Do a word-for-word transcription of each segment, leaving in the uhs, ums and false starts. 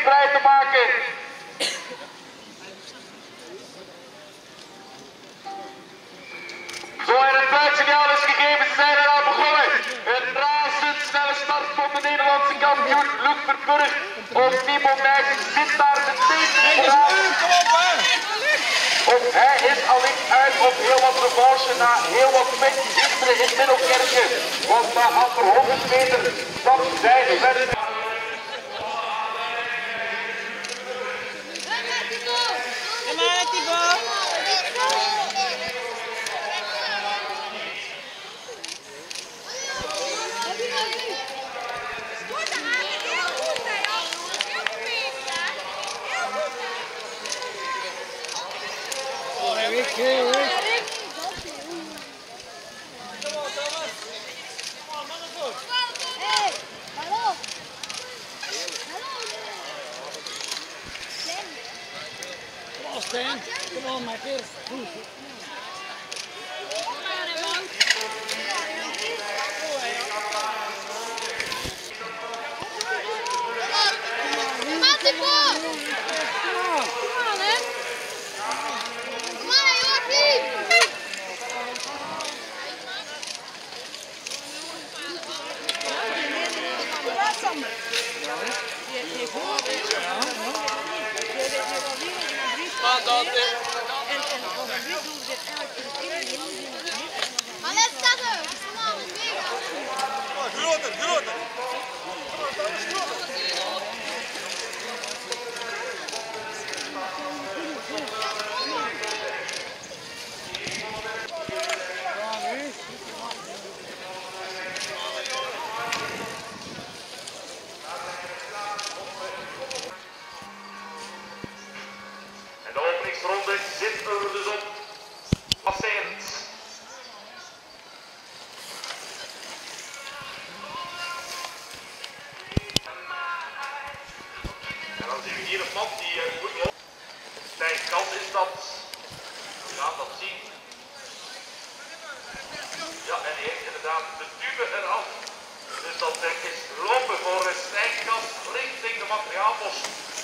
vrij te maken. Zo, en het fluitsignaal is gegeven, ze zijn eraan begonnen. Een razendsnelle start van de Nederlandse kampioen Luc Verburg. Of Timo Nijs zit daar meteen vooraan. Of hij is alleen uit op heel wat revanche na heel wat met gisteren in Middelkerken. Want na amper honderd meter stapt zij verder. Kom maar, Thibaut. Rick, Rick. Hey, hallo. Come on, Stan. Come on, my kid. Maar let staat er. Kom aan, Groter, groter. En de openingsronde zit er dus op. Passerend. En dan zien we hier een man die uh, goed loopt. Stijn Kant is dat. We gaan dat zien. Ja, en hij heeft inderdaad de tube eraf. Dus dat uh, is lopen voor uh, Stijn Kant richting de materiaalbos.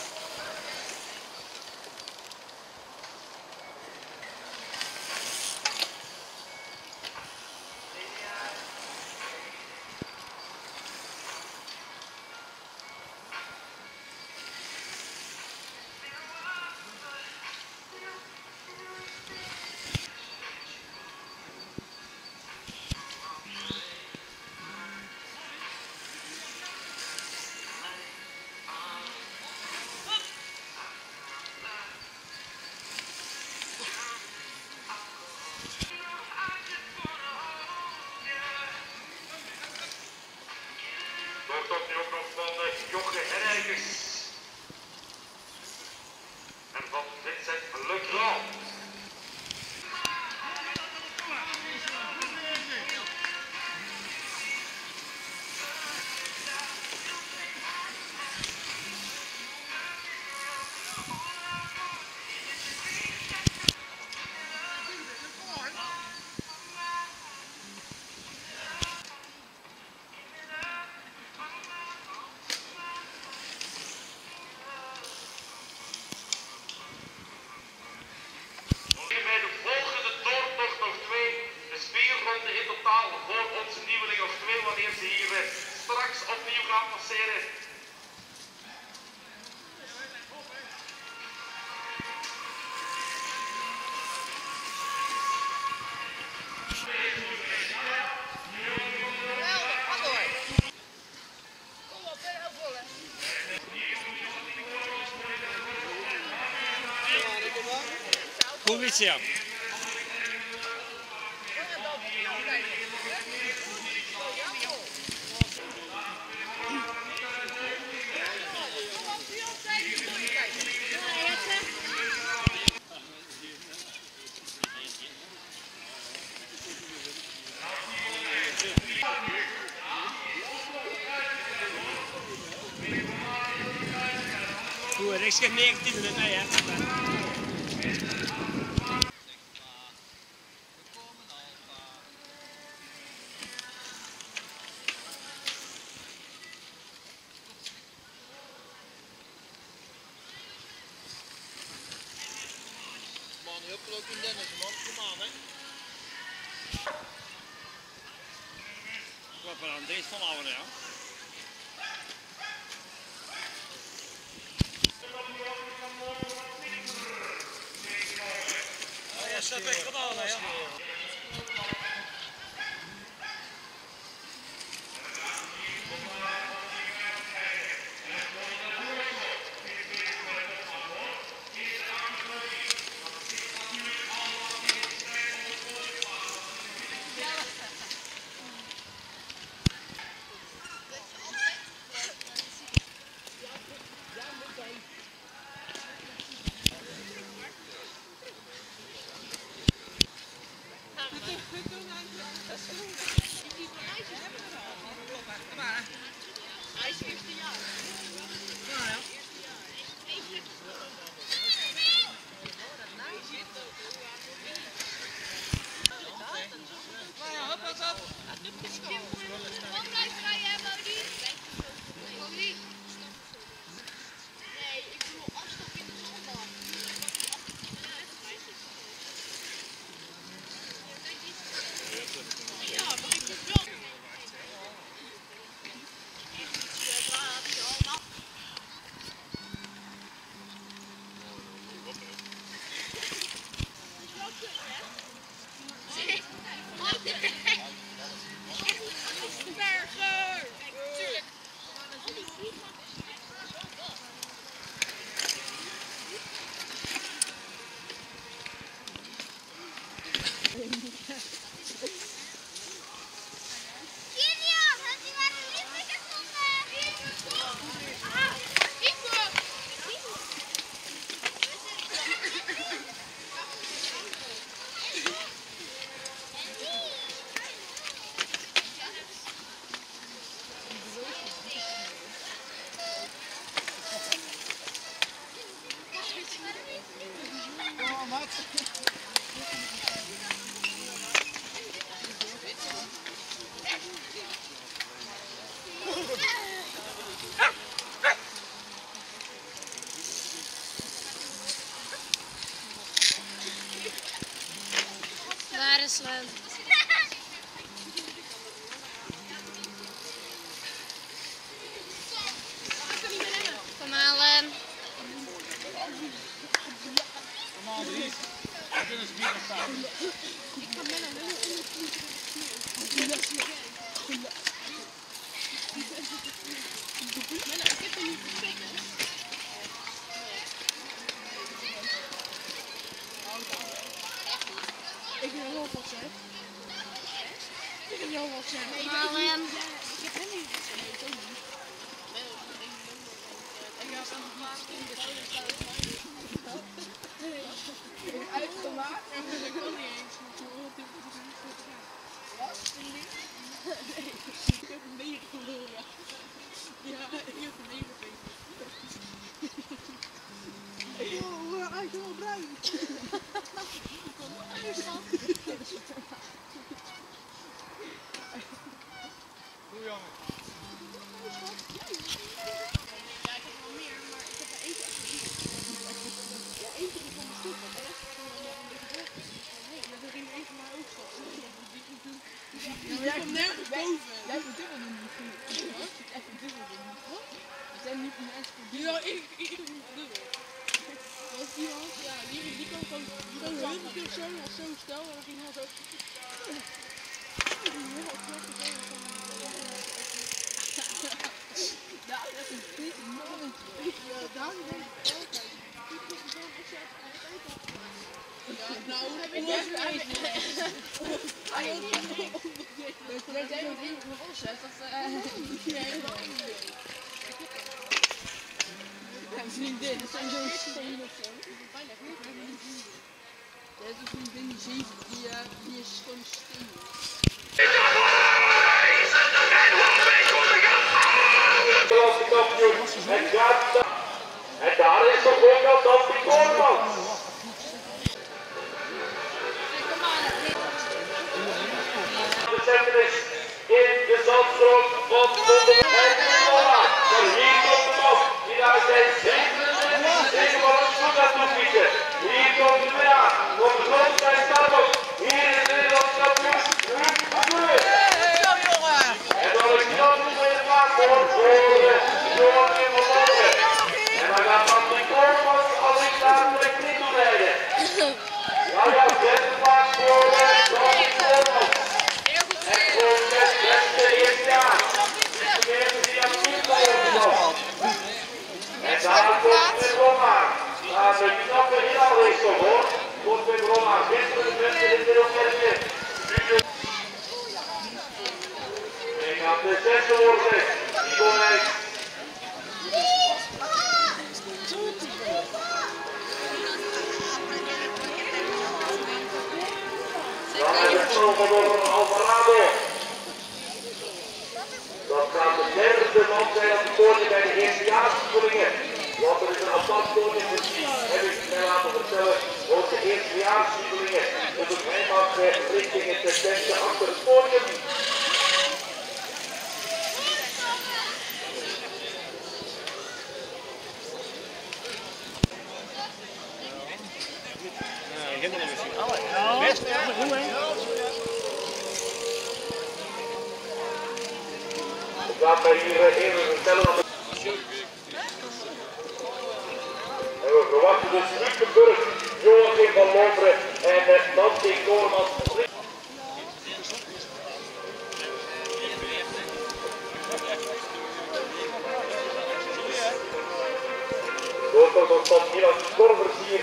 Doortocht nu ook nog van uh, Joche Henrijkes en van Vincent Legrand. Bij de volgende doortocht nog twee, de spierronde in totaal voor onze nieuweling nog twee wanneer ze hier uh, straks opnieuw gaan passeren. Kubica. Goed, ik zeg negentien minuten, nee hè. Heel kloot in Dennis, man. Kom aan, hè. Wat voor aan deze van ouder, ja. Ja, zet weg gedaan, hè. Waar is Sven? Kom aan, Len. Kom aan, Dries. We kunnen ze bieden staan. Ik heb wel wat gezegd. Ik heb wel wat gezegd. Kom aan, Len. Ik heb hem niet gezegd. Nee, ik ook niet. Ik ga van de maat in de uitgemaakt en ik kon niet eens. Wat? Nee, ik heb een negen verloren. Ja, ik heb een negen verloren. Oh, hij is wel bruin. Doe jongen. Ja, ik heb wel meer, maar ik heb er eentje echt gezien. Ja, eentje is van de stoep, maar de rest is gewoon een beetje weg. Ja, dat ging één van mij ook zo. Ja, maar jij komt nergens boven. Jij moet dubbel doen misschien. Wat? Even dubbel doen. Wat? Er zijn niet mensen voor dubbel. Ja, ik, ik doe niet dubbel. Er was iemand, ja, die, die kan gewoon zo'n hulpje of zo, als zo stel, en dan ging hij zo. Ja, dat is een beetje mannetje. Ja, daar is het altijd. Ja, nou, heb ik echt eigenlijk. Dat jij nog één nog opzet, dat is helemaal niet. Mijn vriendin, dat zijn zo'n steen of zo. Dat is een vriendin die zeven, die, uh, die is gewoon steen. En daar is nog ook al dat die Koorman. De centrum in de zandstroom van de en maar hier komt de man die daar zijn zevenentwintig tegen van het voet naartoe fietsen. Hier komt de middag. daar komt weer Roma. Daar de knappe inhaalrace op hoor. Komt weer Roma. Gisteren de beste in de Romeinen. Ik ga de zesde worden. Ibonex. Dan hebben we het over Alvarado. Dat gaat de derde man zijn op de koning bij de eerstejaarsvoetballingen. Want er is een apart koning gezien, heb ik mij laten vertellen, over de eerstejaarsvoetballingen. Dus het hij mag richting het tentje achter het podium. Best, hoe hè? Ik laat mij hier even vertellen dat en we verwachten dus Lukenburg, Joachim van Lomberen en Nancy Koormans. Doorkomt van Milan Korvers hier.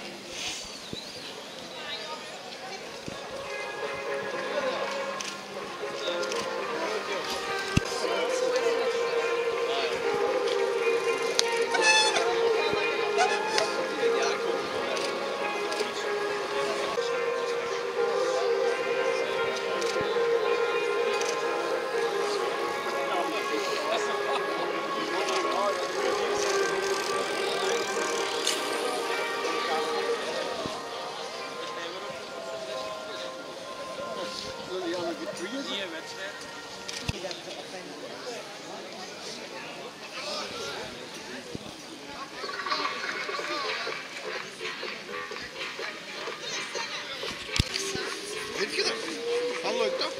Vind je dat? Wel leuk toch?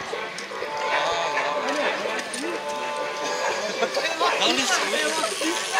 Dan is het